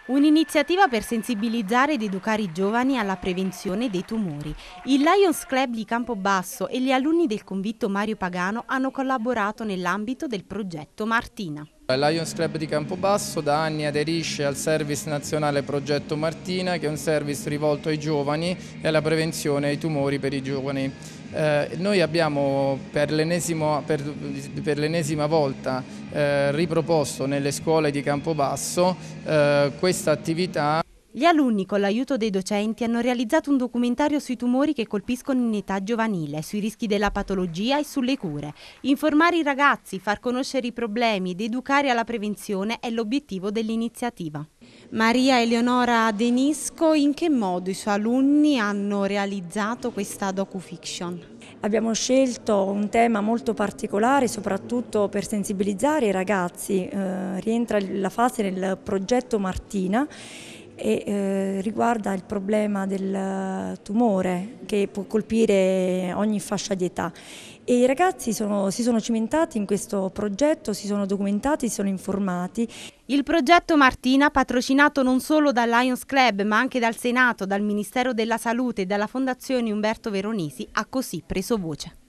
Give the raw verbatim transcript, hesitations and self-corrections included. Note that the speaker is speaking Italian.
Un'iniziativa per sensibilizzare ed educare i giovani alla prevenzione dei tumori. Il Lions Club di Campobasso e gli alunni del convitto Mario Pagano hanno collaborato nell'ambito del progetto Martina. Il Lions Club di Campobasso da anni aderisce al Service Nazionale Progetto Martina, che è un service rivolto ai giovani e alla prevenzione dei tumori per i giovani. Eh, noi abbiamo per l'ennesima per, per l'ennesima volta eh, riproposto nelle scuole di Campobasso eh, questa attività. Gli alunni, con l'aiuto dei docenti, hanno realizzato un documentario sui tumori che colpiscono in età giovanile, sui rischi della patologia e sulle cure. Informare i ragazzi, far conoscere i problemi ed educare alla prevenzione è l'obiettivo dell'iniziativa. Maria Eleonora Denisco, in che modo i suoi alunni hanno realizzato questa docufiction? Abbiamo scelto un tema molto particolare, soprattutto per sensibilizzare i ragazzi. Eh, rientra la fase del progetto Martina e eh, riguarda il problema del tumore che può colpire ogni fascia di età. E i ragazzi sono, si sono cimentati in questo progetto, si sono documentati, si sono informati. Il progetto Martina, patrocinato non solo dal Lions Club ma anche dal Senato, dal Ministero della Salute e dalla Fondazione Umberto Veronesi, ha così preso voce.